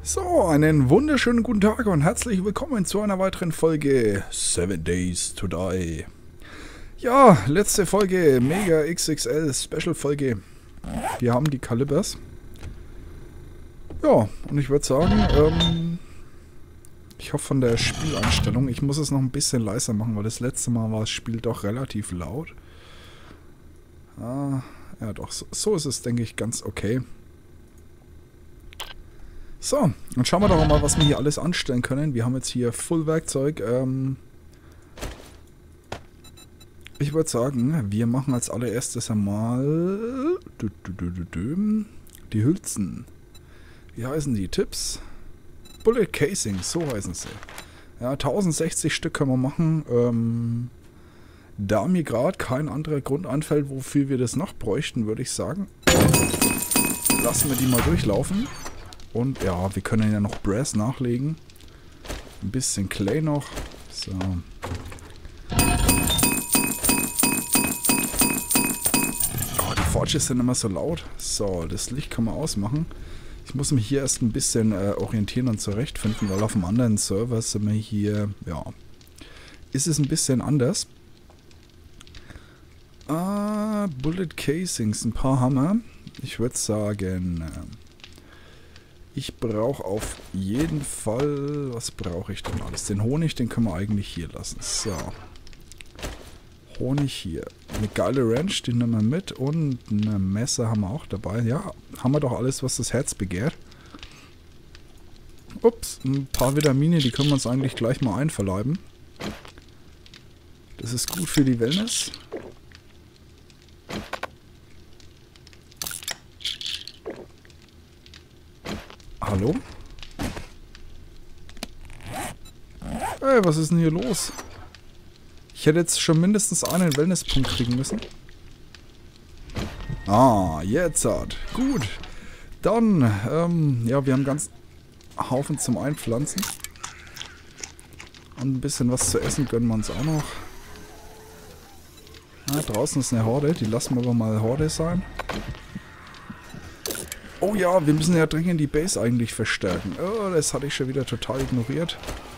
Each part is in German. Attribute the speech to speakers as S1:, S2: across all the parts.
S1: So, einen wunderschönen guten Tag und herzlich willkommen zu einer weiteren Folge 7 Days to Die. Ja, letzte Folge, Mega XXL Special Folge. Wir haben die Calibers. Ja, und ich würde sagen, ich hoffe von der Spieleinstellung, ich muss es noch ein bisschen leiser machen, weil das letzte Mal war das Spiel doch relativ laut. Ja doch, so ist es, denke ich, ganz okay. So, dann schauen wir doch mal, was wir hier alles anstellen können. Wir haben jetzt hier Full Werkzeug. Ich würde sagen, wir machen als allererstes einmal die Hülsen. Wie heißen die? Tipps? Bullet Casing, so heißen sie. Ja, 1060 Stück können wir machen. Da mir gerade kein anderer Grund einfällt, wofür wir das noch bräuchten, würde ich sagen, lassen wir die mal durchlaufen. Und ja, wir können ja noch Brass nachlegen. Ein bisschen Clay noch. So. Oh, die Forges sind immer so laut. So, das Licht kann man ausmachen. Ich muss mich hier erst ein bisschen orientieren und zurechtfinden, weil auf dem anderen Server sind wir hier, ja, ist es ein bisschen anders. Bullet Casings, ein paar Hammer. Ich würde sagen, ich brauche auf jeden Fall, was brauche ich denn alles? Den Honig, den können wir eigentlich hier lassen. So. Honig hier. Eine geile Wrench, die nehmen wir mit. Und ein Messer haben wir auch dabei. Ja, haben wir doch alles, was das Herz begehrt. Ups, ein paar Vitamine, die können wir uns eigentlich gleich mal einverleiben. Das ist gut für die Wellness. Hallo? Ey, was ist denn hier los? Ich hätte jetzt schon mindestens einen Wellnesspunkt kriegen müssen. Ah, jetzt hat. Gut. Dann, ja, wir haben ganz Haufen zum Einpflanzen. Und ein bisschen was zu essen gönnen wir uns auch noch. Ah, draußen ist eine Horde, die lassen wir aber mal Horde sein. Oh ja, wir müssen ja dringend die Base eigentlich verstärken. Oh, das hatte ich schon wieder total ignoriert.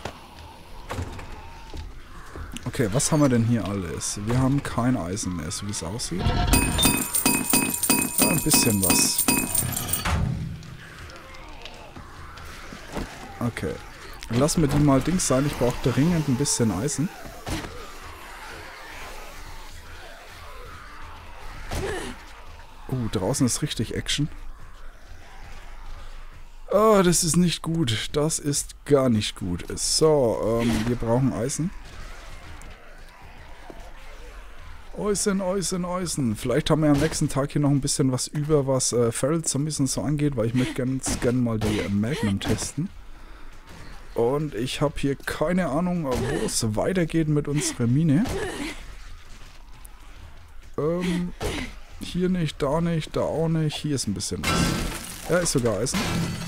S1: Okay, was haben wir denn hier alles? Wir haben kein Eisen mehr, so wie es aussieht. Ja, ein bisschen was. Okay. Lassen wir die mal Dings sein. Ich brauche dringend ein bisschen Eisen. Draußen ist richtig Action. Oh, das ist nicht gut. Das ist gar nicht gut. So, wir brauchen Eisen. Eisen, Eisen, Eisen. Vielleicht haben wir am nächsten Tag hier noch ein bisschen was über, was Feral Zombies und so angeht, weil ich möchte ganz gerne mal die Magnum testen. Und ich habe hier keine Ahnung, wo es weitergeht mit unserer Mine. Hier nicht, da auch nicht. Hier ist ein bisschen was. Ja, ist sogar Eisen.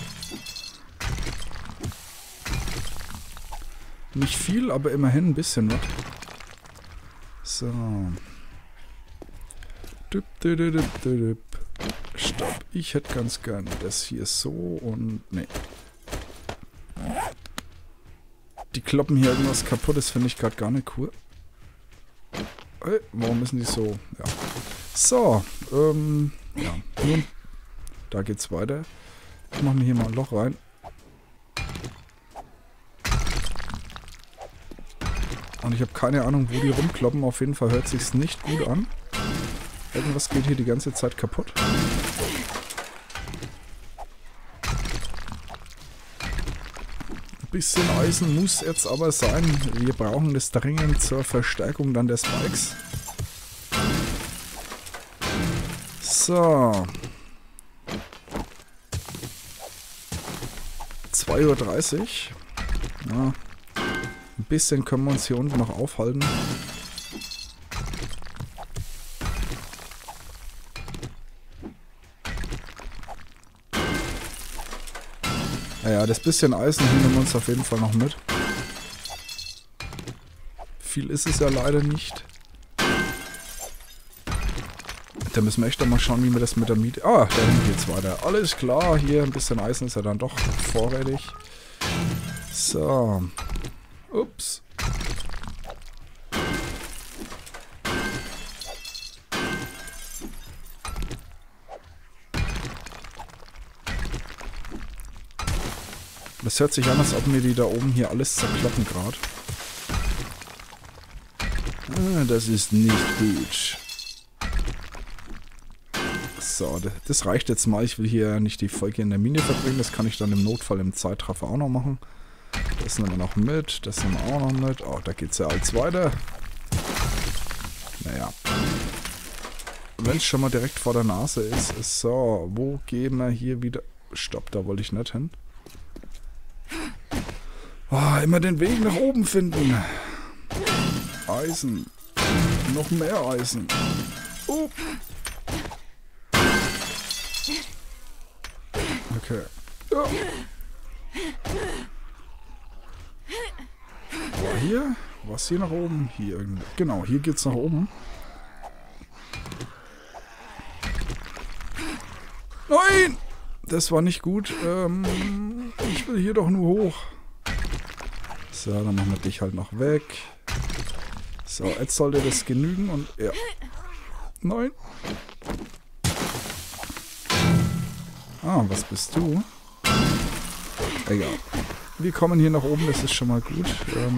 S1: Nicht viel, aber immerhin ein bisschen was. So. Stopp. Ich hätte ganz gern das hier so und... Nee. Die kloppen hier irgendwas kaputt, das finde ich gerade gar nicht cool. Hey, warum müssen die so... Ja. So. Ja. Nun. Da geht's weiter. Ich mache mir hier mal ein Loch rein. Und ich habe keine Ahnung, wo die rumkloppen. Auf jeden Fall hört sich's nicht gut an. Irgendwas geht hier die ganze Zeit kaputt. Ein bisschen Eisen muss jetzt aber sein. Wir brauchen das dringend zur Verstärkung dann der Spikes. So. 2:30 Uhr. Ja. Ein bisschen können wir uns hier unten noch aufhalten. Naja, das bisschen Eisen nehmen wir uns auf jeden Fall noch mit. Viel ist es ja leider nicht. Da müssen wir echt mal schauen, wie wir das mit der Miete... Ah, dahin geht's weiter. Alles klar, hier ein bisschen Eisen ist ja dann doch vorrätig. So. Ups. Das hört sich an, als ob mir die da oben hier alles zerkloppen gerade. Ah, das ist nicht gut. So, das reicht jetzt mal. Ich will hier nicht die Folge in der Mine verbringen. Das kann ich dann im Notfall im Zeitraffer auch noch machen. Das nehmen wir noch mit. Das nehmen wir auch noch mit. Oh, da geht's ja alles weiter. Naja. Wenn es schon mal direkt vor der Nase ist. So, wo gehen wir hier wieder... Stopp, da wollte ich nicht hin. Oh, immer den Weg nach oben finden. Eisen. Noch mehr Eisen. Oh. Okay. Ja. Boah, hier? Was hier nach oben? Hier irgendwie. Genau, hier geht's nach oben. Nein! Das war nicht gut. Ich will hier doch nur hoch. So, dann machen wir dich halt noch weg. So, jetzt sollte das genügen und... Ja. Nein. Ah, was bist du? Egal. Wir kommen hier nach oben, das ist schon mal gut.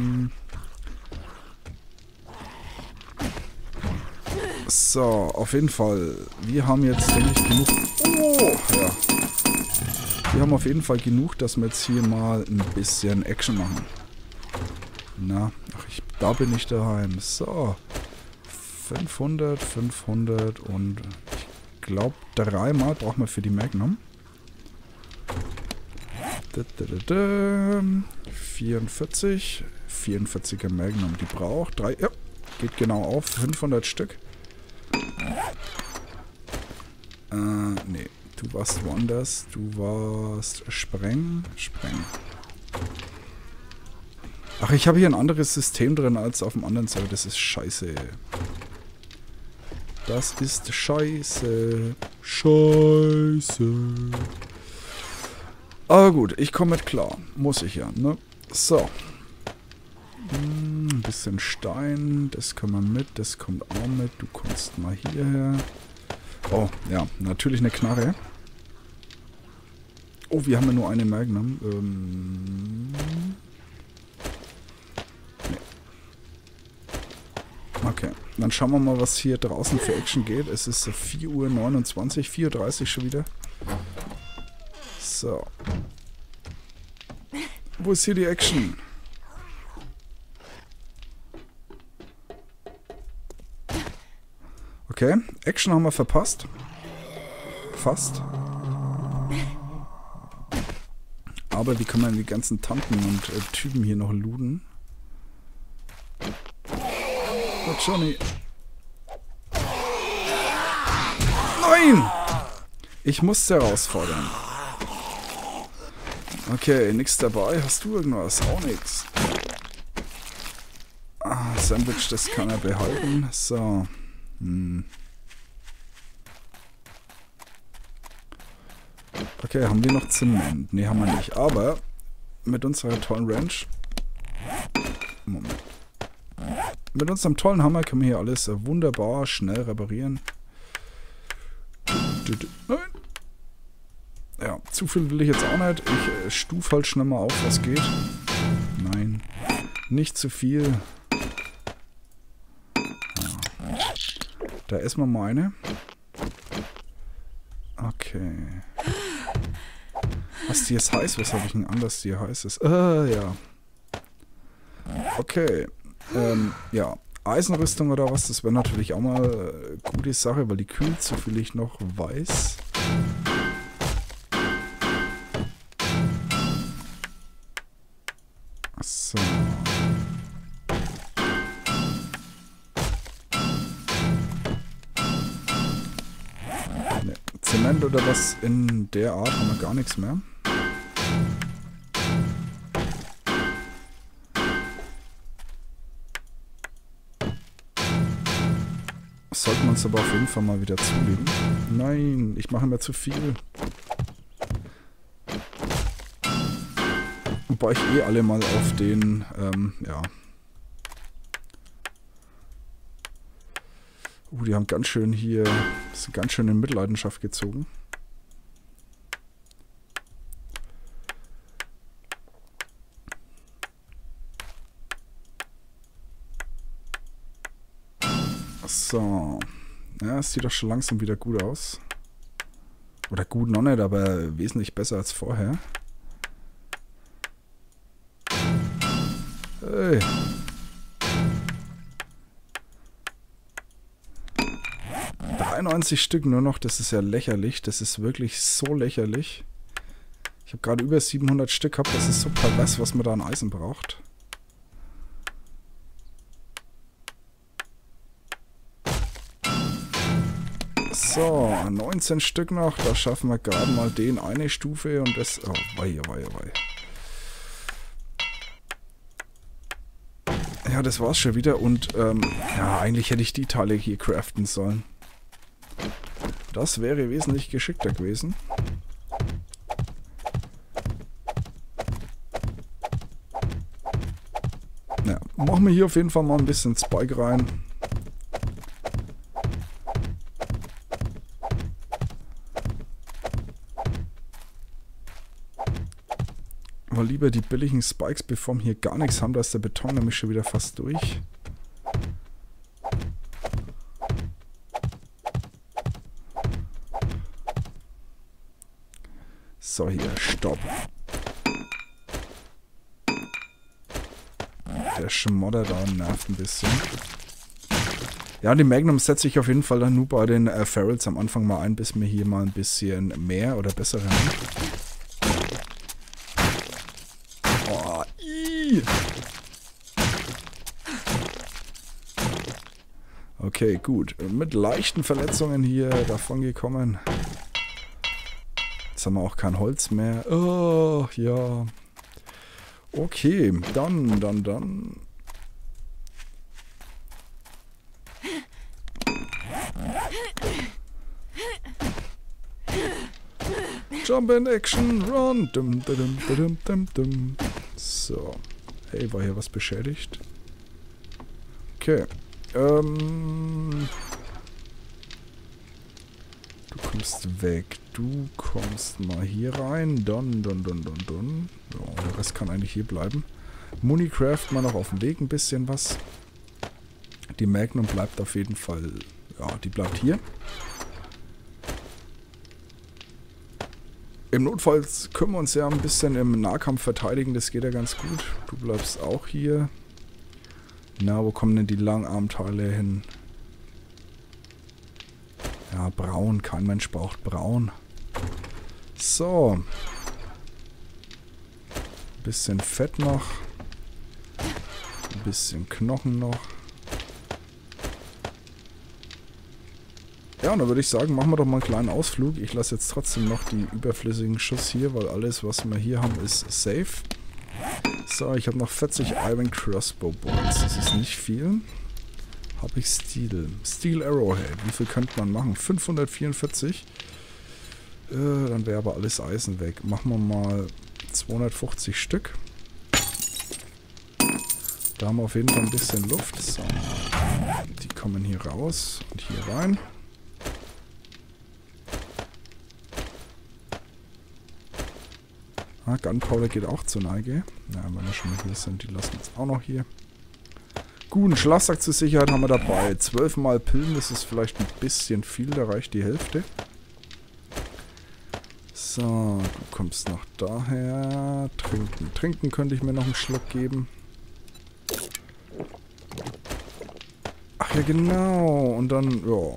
S1: So, auf jeden Fall. Wir haben jetzt, denke ich, genug... Oh, ja. Wir haben auf jeden Fall genug, dass wir jetzt hier mal ein bisschen Action machen. Na, ach, da bin ich daheim. So. 500, 500 und ich glaube 3-mal brauchen wir für die Magnum. 44. 44er Magnum, die braucht 3. Ja, geht genau auf. 500 Stück. Nee. Du warst woanders. Du warst Spreng. Ach, ich habe hier ein anderes System drin als auf dem anderen Server. Das ist scheiße. Das ist scheiße. Scheiße. Aber gut, ich komme mit klar. Muss ich ja, ne? So. Ein bisschen Stein. Das können wir mit. Das kommt auch mit. Du kommst mal hierher. Oh, ja. Natürlich eine Knarre. Oh, wir haben ja nur eine Magnum. Nee. Okay, dann schauen wir mal, was hier draußen für Action geht. Es ist 4:29 Uhr, 4:30 Uhr schon wieder. So. Wo ist hier die Action? Okay, Action haben wir verpasst. Fast. Aber wie kann man die ganzen Tanten und Typen hier noch looten? Oh, Johnny. Nein! Ich muss herausfordern. Okay, nichts dabei. Hast du irgendwas? Auch nichts. Ah, Sandwich, das kann er behalten. So. Okay, haben wir noch Zement? Ne, haben wir nicht. Aber mit unserer tollen Ranch... Moment. Mit unserem tollen Hammer können wir hier alles wunderbar schnell reparieren. Nein! Ja, zu viel will ich jetzt auch nicht. Ich stufe halt schnell mal auf, was geht. Nein. Nicht zu viel. Da ist mal meine. Okay. Was die jetzt heißt? Was habe ich denn anders die heißt es? Ja. Okay. Ja. Eisenrüstung oder was, das wäre natürlich auch mal eine gute Sache, weil die kühlt, so viel ich noch weiß. So. Ne, Zement oder was in der Art haben wir gar nichts mehr. Sollte man es aber auf jeden Fall mal wieder zulegen. Nein, ich mache mir zu viel. Wobei ich eh alle mal auf den, ja. Die haben ganz schön hier, sind ganz schön in Mitleidenschaft gezogen. So. Ja, es sieht doch schon langsam wieder gut aus. Oder gut noch nicht, aber wesentlich besser als vorher. Hey. Stück nur noch, das ist ja lächerlich. Das ist wirklich so lächerlich. Ich habe gerade über 700 Stück gehabt, das ist so pervers, was man da an Eisen braucht. So, 19 Stück noch, da schaffen wir gerade mal den eine Stufe und das... Oh, wei. Ja, das war's schon wieder und ja, eigentlich hätte ich die Teile hier craften sollen. Das wäre wesentlich geschickter gewesen. Ja, machen wir hier auf jeden Fall mal ein bisschen Spike rein. Aber lieber die billigen Spikes, bevor wir hier gar nichts haben, da ist der Beton nämlich schon wieder fast durch. So, hier, stopp. Der Schmodder da nervt ein bisschen. Ja, die Magnum setze ich auf jeden Fall dann nur bei den Ferals am Anfang mal ein, bis wir hier mal ein bisschen mehr oder bessere haben. Oh, okay, gut. Mit leichten Verletzungen hier davon gekommen. Jetzt haben wir auch kein Holz mehr. Oh, ja. Okay, dann. Jump in Action, run. So. Hey, war hier was beschädigt? Okay. Du kommst weg. Du kommst mal hier rein. Dann. Ja, der Rest kann eigentlich hier bleiben. Municraft mal noch auf dem Weg ein bisschen was. Die Magnum bleibt auf jeden Fall... Ja, die bleibt hier. Im Notfall können wir uns ja ein bisschen im Nahkampf verteidigen. Das geht ja ganz gut. Du bleibst auch hier. Na, wo kommen denn die Langarmteile hin? Ja, braun. Kein Mensch braucht braun. So. Ein bisschen Fett noch. Ein bisschen Knochen noch. Ja, und dann würde ich sagen, machen wir doch mal einen kleinen Ausflug. Ich lasse jetzt trotzdem noch die überflüssigen Schuss hier, weil alles, was wir hier haben, ist safe. So, ich habe noch 40 Iron Crossbow Bolts. Das ist nicht viel. Habe ich Steel. Steel Arrowhead. Wie viel könnte man machen? 544. Dann wäre aber alles Eisen weg. Machen wir mal 250 Stück. Da haben wir auf jeden Fall ein bisschen Luft. So. Die kommen hier raus und hier rein. Ah, Gunpowder geht auch zur Neige. Ja, wenn wir schon mal hier sind, die lassen uns auch noch hier. Gut, einen Schlafsack zur Sicherheit haben wir dabei. 12 mal Pillen, das ist vielleicht ein bisschen viel, da reicht die Hälfte. So, du kommst noch daher. Trinken. Trinken könnte ich mir noch einen Schluck geben. Ach ja, genau. Und dann, ja.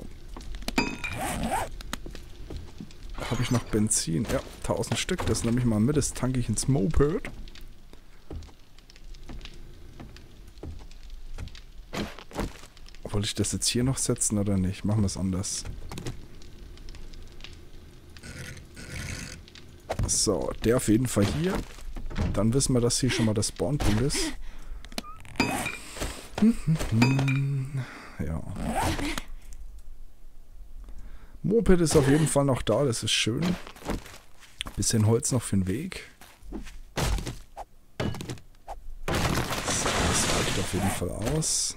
S1: Habe ich noch Benzin? Ja, 1000 Stück. Das nehme ich mal mit. Das tanke ich ins Moped. Wollte ich das jetzt hier noch setzen oder nicht? Machen wir es anders. So, der auf jeden Fall hier. Dann wissen wir, dass hier schon mal das Spawnpool ist. Ja. Moped ist auf jeden Fall noch da, das ist schön. Bisschen Holz noch für den Weg. So, das reicht auf jeden Fall aus.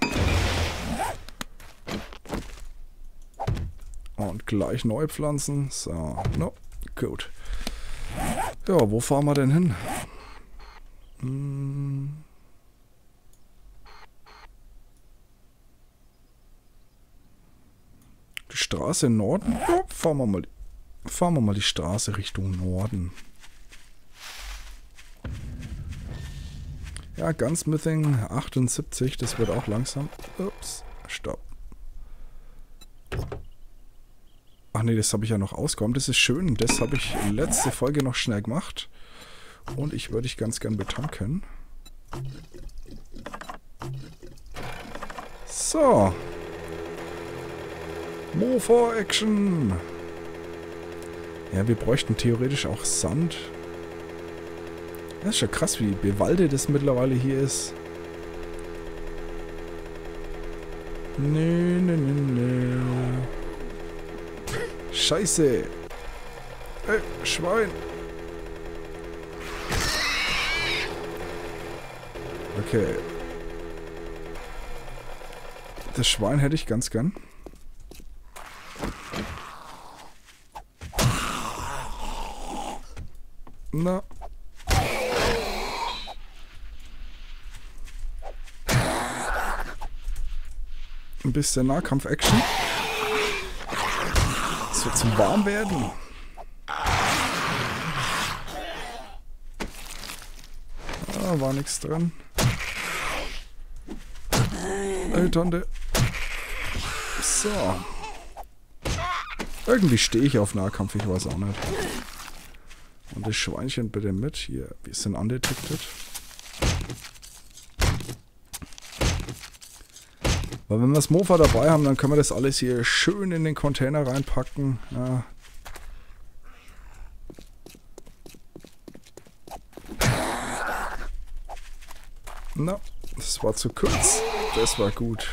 S1: Und gleich neu pflanzen. So, no, gut. Ja, wo fahren wir denn hin? Die Straße im Norden? Ja, fahren wir mal die Straße Richtung Norden. Ja, Gunsmithing 78, das wird auch langsam. Ups, stopp. Ach nee, das habe ich ja noch ausgeräumt. Das ist schön. Das habe ich letzte Folge noch schnell gemacht. Und ich würde dich ganz gern betanken. So. Mofa-Action. Ja, wir bräuchten theoretisch auch Sand. Das ist schon krass, wie bewaldet es mittlerweile hier ist. Nee. Scheiße. Ey, Schwein. Okay. Das Schwein hätte ich ganz gern. Na. Ein bisschen Nahkampf-Action. Es wird zum Warmwerden. Ah, war nichts dran. Hey, Tante. So. Irgendwie stehe ich auf Nahkampf, ich weiß auch nicht. Und das Schweinchen bitte mit. Hier, wir sind undetected. Weil wenn wir das Mofa dabei haben, dann können wir das alles hier schön in den Container reinpacken. Ja. Na, das war zu kurz. Das war gut.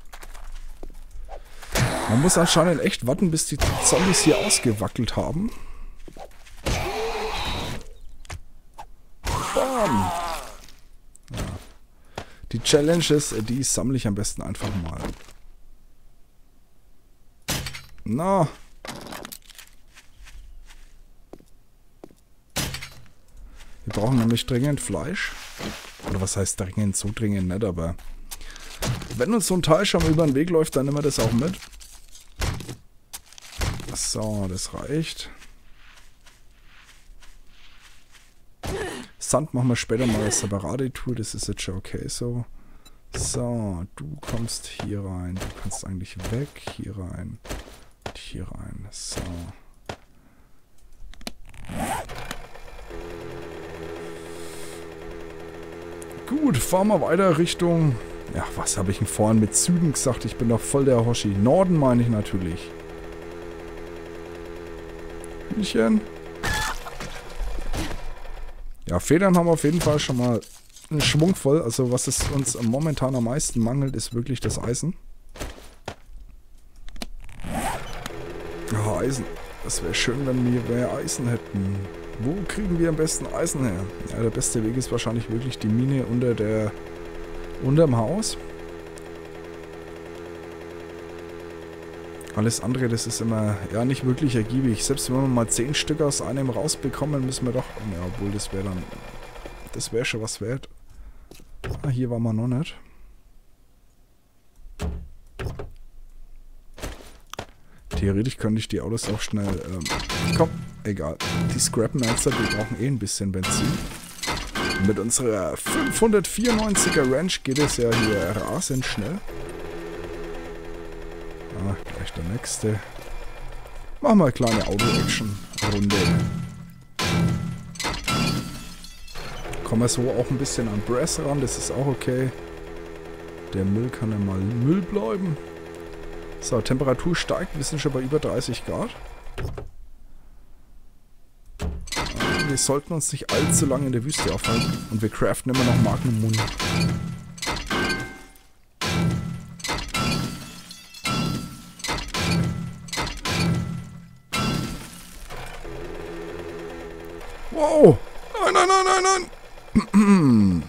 S1: Man muss anscheinend echt warten, bis die Zombies hier ausgewackelt haben. Bam! Ja. Die Challenges, die sammle ich am besten einfach mal. Na. Wir brauchen nämlich dringend Fleisch. Oder was heißt dringend? So dringend nicht, aber wenn uns so ein Teil schon mal über den Weg läuft, dann nehmen wir das auch mit. So, das reicht. Sand machen wir später mal als separate Tour, das ist jetzt schon okay so. So, du kommst hier rein. Du kannst eigentlich weg. Hier rein. Und hier rein. So. Gut, fahren wir weiter Richtung... Ja, was habe ich denn vorhin mit Süden gesagt? Ich bin doch voll der Hoshi. Norden meine ich natürlich. Hühnchen. Ja, Federn haben wir auf jeden Fall schon mal einen Schwung voll. Also was es uns momentan am meisten mangelt, ist wirklich das Eisen. Ja, Eisen. Das wäre schön, wenn wir mehr Eisen hätten. Wo kriegen wir am besten Eisen her? Ja, der beste Weg ist wahrscheinlich wirklich die Mine unterm Haus. Alles andere, das ist immer ja nicht wirklich ergiebig. Selbst wenn wir mal 10 Stück aus einem rausbekommen, müssen wir doch... Ja, obwohl das wäre dann... Das wäre schon was wert. Ah, hier waren wir noch nicht. Theoretisch könnte ich die Autos auch schnell... komm, egal. Die Scrap-Melzer, die brauchen eh ein bisschen Benzin. Mit unserer 594er Ranch geht es ja hier rasend schnell. Ah, gleich der nächste. Machen wir eine kleine Auto-Action-Runde. Kommen wir so auch ein bisschen an Brass ran, das ist auch okay. Der Müll kann ja mal Müll bleiben. So, Temperatur steigt, wir sind schon bei über 30 Grad. Wir sollten uns nicht allzu lange in der Wüste aufhalten. Und wir craften immer noch Magnum Muni. Wow! Nein, nein, nein, nein, nein!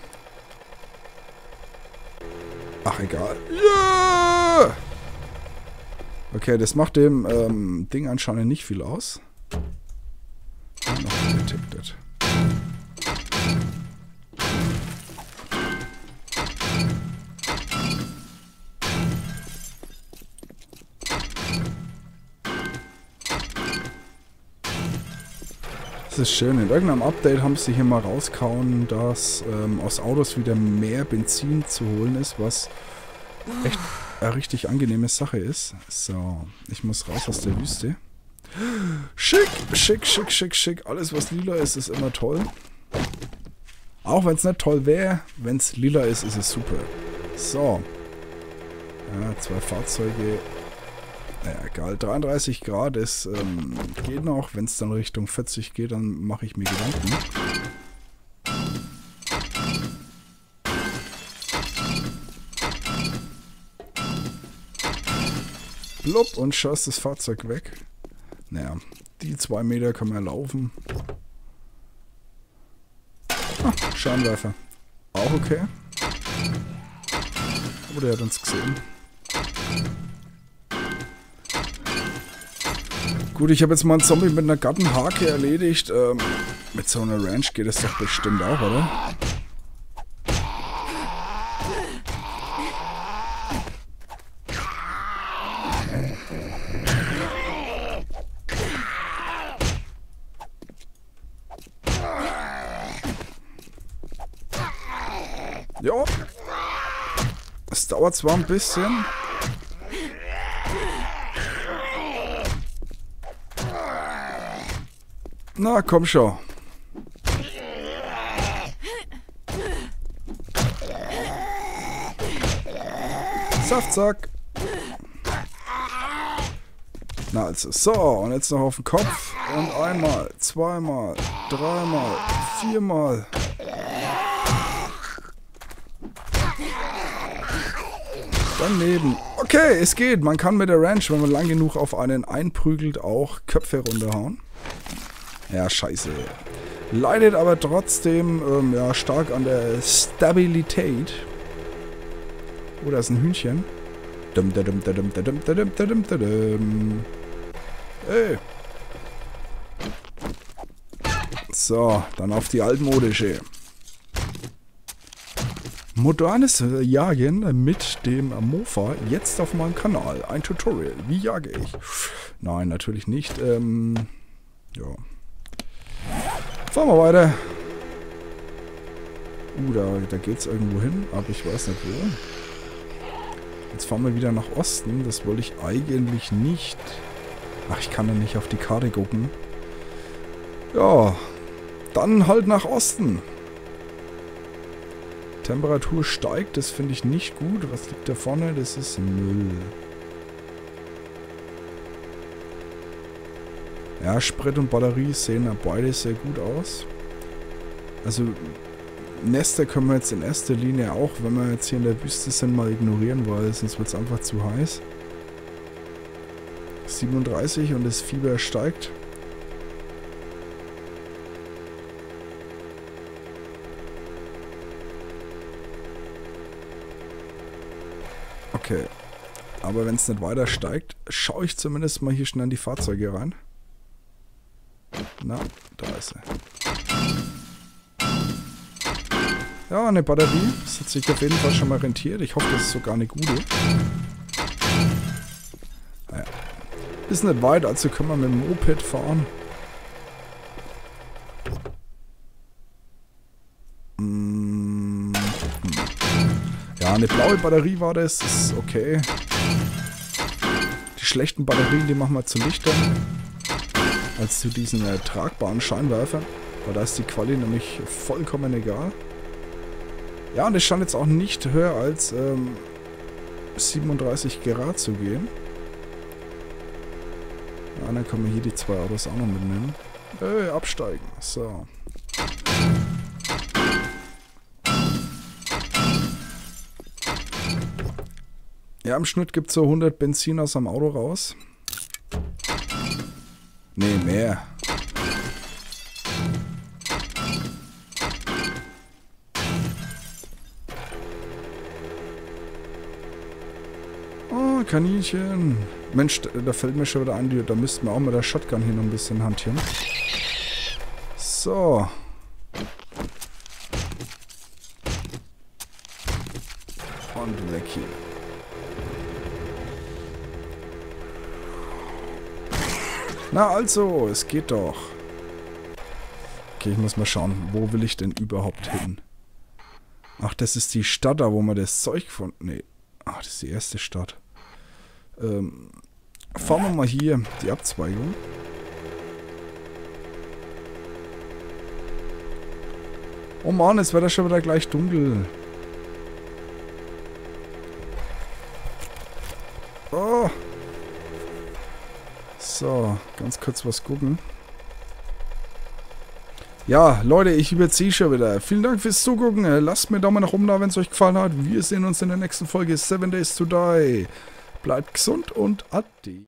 S1: Ach, egal. Ja! Okay, das macht dem Ding anscheinend nicht viel aus. Noch nicht detected. Das ist schön. In irgendeinem Update haben sie hier mal rauskauen, dass aus Autos wieder mehr Benzin zu holen ist, was echt eine richtig angenehme Sache ist. So, ich muss raus aus der Wüste. Schick, schick, schick, schick, schick. Alles, was lila ist, ist immer toll. Auch wenn es nicht toll wäre, wenn es lila ist, ist es super. So. Ja, 2 Fahrzeuge. Naja, egal. 33 Grad ist, geht noch. Wenn es dann Richtung 40 geht, dann mache ich mir Gedanken. Blub und schoss das Fahrzeug weg. Naja, die 2 Meter kann man laufen. Ah, Scheinwerfer. Auch okay. Oh, der hat uns gesehen. Gut, ich habe jetzt mal einen Zombie mit einer Gartenhake erledigt. Mit so einer Ranch geht es doch bestimmt auch, oder? Ja. Es dauert zwar ein bisschen. Na, komm schon. Saftsack. Na also, so, und jetzt noch auf den Kopf. Und einmal, zweimal, dreimal, viermal. Daneben. Okay, es geht. Man kann mit der Ranch, wenn man lang genug auf einen einprügelt, auch Köpfe runterhauen. Ja, scheiße. Leidet aber trotzdem ja, stark an der Stabilität. Oh, da ist ein Hühnchen. Hey. So, dann auf die altmodische. Modernes Jagen mit dem Mofa jetzt auf meinem Kanal. Ein Tutorial. Wie jage ich? Nein, natürlich nicht. Ja. Fahren wir weiter. Da geht's irgendwo hin, aber ich weiß nicht wo. Jetzt fahren wir wieder nach Osten. Das wollte ich eigentlich nicht. Ach, ich kann ja nicht auf die Karte gucken. Ja, dann halt nach Osten. Temperatur steigt, das finde ich nicht gut. Was liegt da vorne? Das ist Müll. Ja, Sprit und Batterie sehen ja beide sehr gut aus. Also Nester können wir jetzt in erster Linie auch, wenn wir jetzt hier in der Wüste sind, mal ignorieren, weil sonst wird es einfach zu heiß. 37 und das Fieber steigt. Okay, aber wenn es nicht weiter steigt, schaue ich zumindest mal hier schnell in die Fahrzeuge rein. Na, da ist er. Ja, eine Batterie. Das hat sich auf jeden Fall schon mal rentiert. Ich hoffe, das ist sogar eine gute. Naja. Ist nicht weit, also können wir mit dem Moped fahren. Ja, eine blaue Batterie war das. Ist okay. Die schlechten Batterien, die machen wir zu Lichtern. Als zu diesen tragbaren Scheinwerfern. Weil da ist die Quali nämlich vollkommen egal. Ja, und es scheint jetzt auch nicht höher als 37 Grad zu gehen. Ja, dann können wir hier die 2 Autos auch noch mitnehmen. Absteigen. So. Ja, im Schnitt gibt es so 100 Benzin aus dem Auto raus. Nee, mehr. So, Kaninchen. Mensch, da fällt mir schon wieder ein, da müssten wir auch mit der Shotgun hier noch ein bisschen hantieren. So. Und weg hier. Na also, es geht doch. Okay, ich muss mal schauen, wo will ich denn überhaupt hin? Ach, das ist die Stadt, da wo man das Zeug von... Nee. Ach, das ist die erste Stadt. Fahren wir mal hier die Abzweigung. Oh Mann, es wird ja schon wieder gleich dunkel. Oh. So, ganz kurz was gucken. Ja, Leute, ich überziehe schon wieder. Vielen Dank fürs Zugucken. Lasst mir Daumen nach oben da, wenn es euch gefallen hat. Wir sehen uns in der nächsten Folge 7 Days to Die. Bleibt gesund und ade.